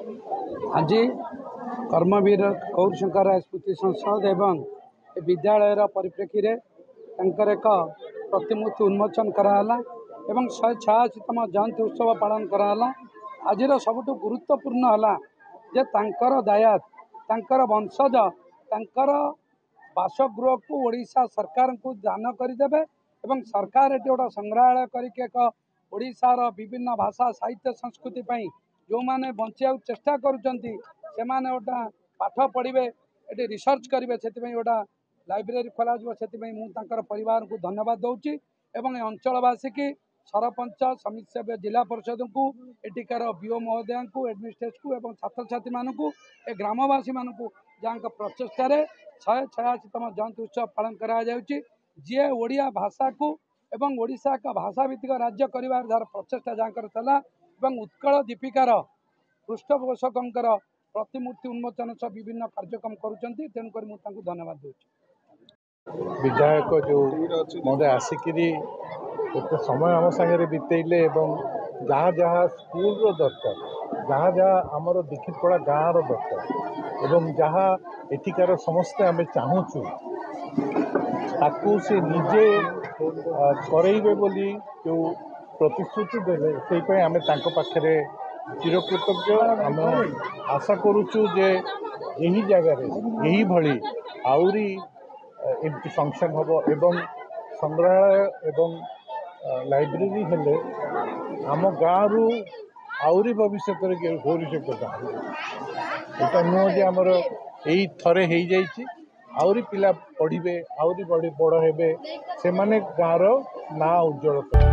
आज कर्मवीर गौरशंकर स्मृति संसद एवं विद्यालय परिप्रेक्षी में एक प्रतिमूर्ति उन्मोचन कराला एवं 186तम जयंती उत्सव पालन कराला। आज सबुठ गुरुत्वपूर्ण है जे तांकर दायात तांकर वंशज तांकर बासगृह को ओडिशा सरकार को दान करदे एवं सरकार ये गोटे संग्रहालय करके एक ओडिशार विभिन्न भाषा साहित्य संस्कृति जो माने बंचा चेष्टा करुँचे से गोटा पाठ पढ़े ये रिसर्च करेंगे से गोटा लाइब्रेरी खोल से परिवार को धन्यवाद दूची एवं अंचलवासी की सरपंच समिति सभ्य जिला परिषद को एटिकार बीओ महोदय को एडमिनिस्ट्रेट को एवं छात्र छात्री मानू ए ग्रामवासी मानू जहाँ प्रचेषार 186तम जयंती उत्सव पालन करा जी ओडिया भाषा को एवं ओडिशा का भाषा भित्तिक राज्य कर प्रचेषा जहाँ उत्कल दीपिकार पृष्ठपोषकर प्रतिमूर्ति उन्मोचन सह विभिन्न कार्यक्रम करुँच तेणुक मुझे धन्यवाद दूसरी। विधायक जो महोदय आसिकी एत समय आम सागर बीतेले जहाँ जहाँ स्कूल दरकार जहाँ जहाँ आमर दीक्षित पड़ा गाँव दरकार एवं जहाँ एठिकार समस्ते आम चाहूँ ताकू से निजे करेबे बोली जो प्रतिश्रुति देले से आम पाखे चिरकृतज्ञ। आम आशा करुचु जे यही जगार यही भली आउरी एमती फंक्शन हम एवं संग्रहालय एवं लाइब्रेरी हेले आम गाँव आउरी भविष्य भविष्यता यहाँ नुह जे आमर यही थरे हो जाइए आउरी पिला पढ़े आउरी बड़ हे से माने गाँव ना उज्जवल कर।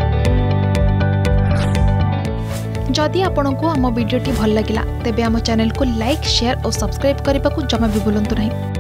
जदि आपंक आम भिडी भल लगा तेब आम चैनल को लाइक शेयर और सब्सक्राइब करने को जमा भी भूलु नहीं।